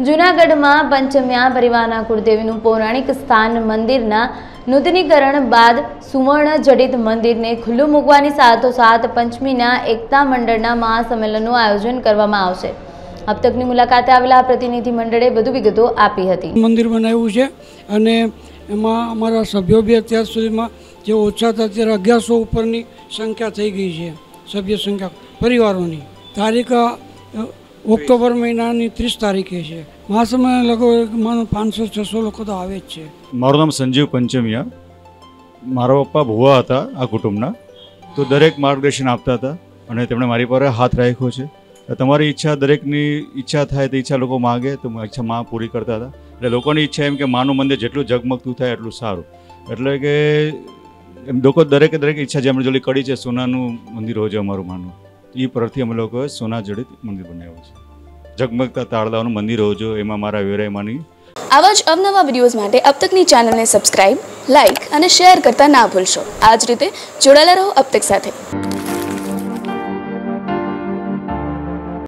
જૂનાગઢમાં પંચમ્યા પરિવારના કુળદેવીનું પૌરાણિક સ્થાન મંદિરના નૂતનીકરણ બાદ સુવર્ણ જડિત મંદિરને ખુલ્લું મૂકવાની સાથોસાથ પંચમીના એકતા મંડળના મહાસંમેલનનું આયોજન કરવામાં આવશે। अब तकनी मुलाकाते आवेला प्रतिनिधि मंडळे વધુ વિગતો આપી હતી। મંદિર બનાવ્યું છે અને એમાં અમારા સભ્યો બી અત્યાર સુધીમાં જે ઓછા હતા અત્યારે 1100 ઉપરની સંખ્યા થઈ ગઈ છે સભ્ય સંખ્યા પરિવારોની। તારીખ ઓક્ટોબર મહિનાની 30 તારીખે છે। મહાસંમેલન લગભગ માનો 500-600 લોકો તો આવે જ છે। મારું નામ સંજીવ પંચમિયા। મારા પપ્પા ભુવા હતા આ કુટુંબના, તો દરેક માર્ગદર્શન આપતા હતા અને તેમણે મારી પર હાથ રાખ્યો છે। તમારી ઈચ્છા દરેકની ઈચ્છા થાય તો ઈચ્છા લોકો માગે તો ઈચ્છા માં પૂરી કરતા હતા। એટલે લોકોની ઈચ્છા એમ કે માનું મંદિર જેટલું ઝગમગતું થાય એટલું સારું। એટલે કે એમ લોકો દરેકે ઈચ્છા જે અમે જોલી કરી છે સોનાનું મંદિર હોય છે અમારું માનું, એ પરથી અમે લોકોએ સોના જડિત મંદિર બનાવ્યું છે। ઝગમગતા તાળલાઓનું મંદિર હોવું જોઈએ, એમાં મારા વેરાયમાંની આવા જ અવનવા વિડીયોઝ માટે અબ તકની ચેનલને સબસ્ક્રાઇબ, લાઇક અને શેર કરતા ના ભૂલશો। આ જ રીતે જોડાયેલા રહો અબ તક સાથે।